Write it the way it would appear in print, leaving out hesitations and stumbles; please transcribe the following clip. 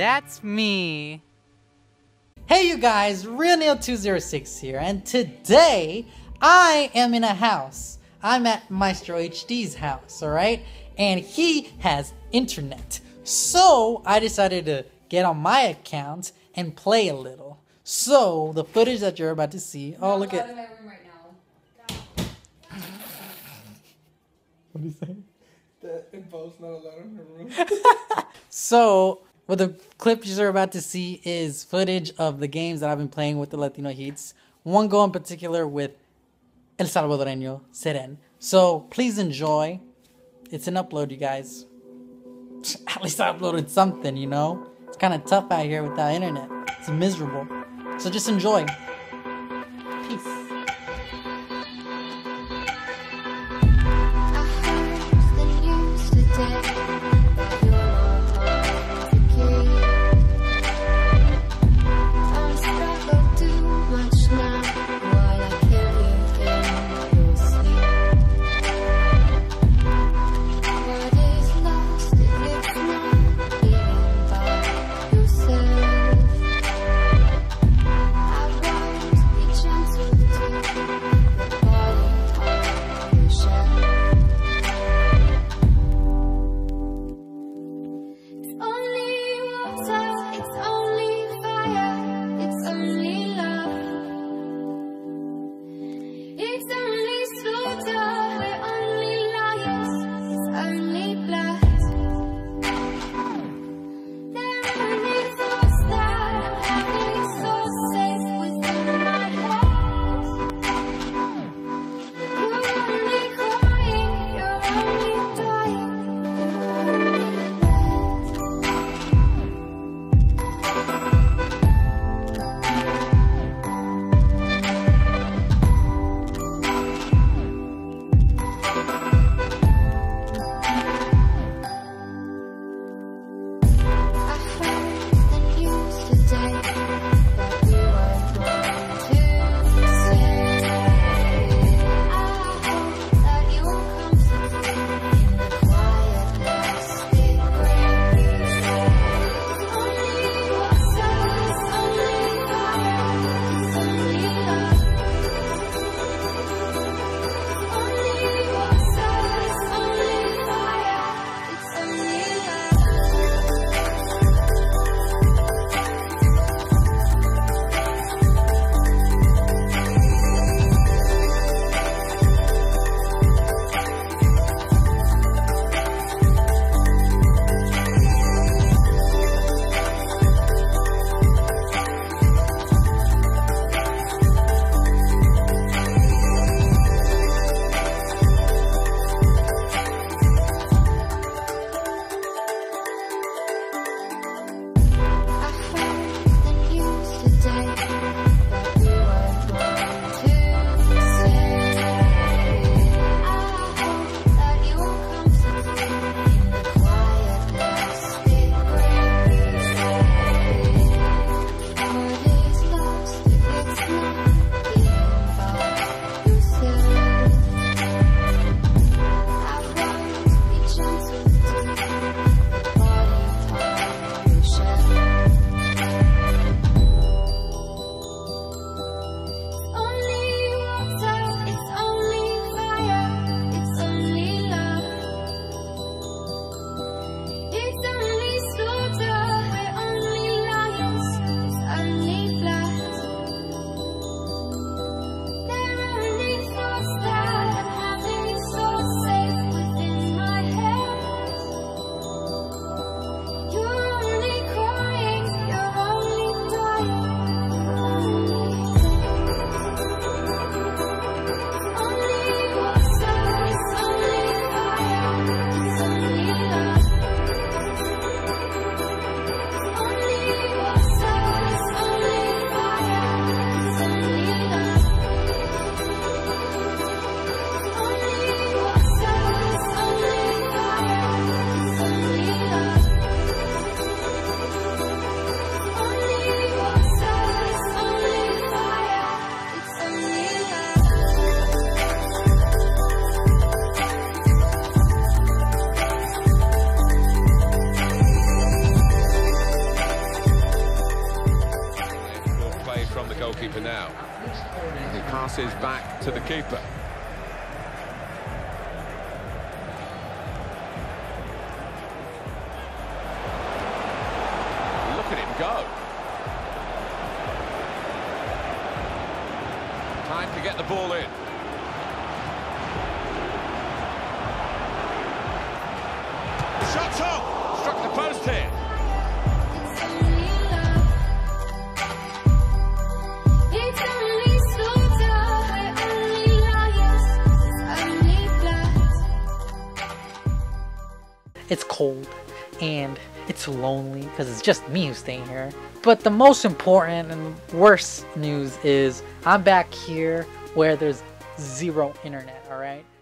That's me. Hey you guys, RealNeil206 here, and today I am in a house. I'm at Maestro HD's house, alright? And he has internet. So I decided to get on my account and play a little. So the footage that you're about to see, oh look at... in my room right now. What do you say? That involves not allowed in her room. So, what the clip you're about to see is footage of the games that I've been playing with the Latino Heats. One go in particular with El Salvadoreño, Seren. So, please enjoy. It's an upload, you guys. At least I uploaded something, you know? It's kind of tough out here without internet. It's miserable. So just enjoy. Peace. I passes back to the keeper. Look at him go. Time to get the ball in. Shots on! Struck the post here. It's cold and it's lonely because it's just me who's staying here. But the most important and worst news is I'm back here where there's zero internet, alright?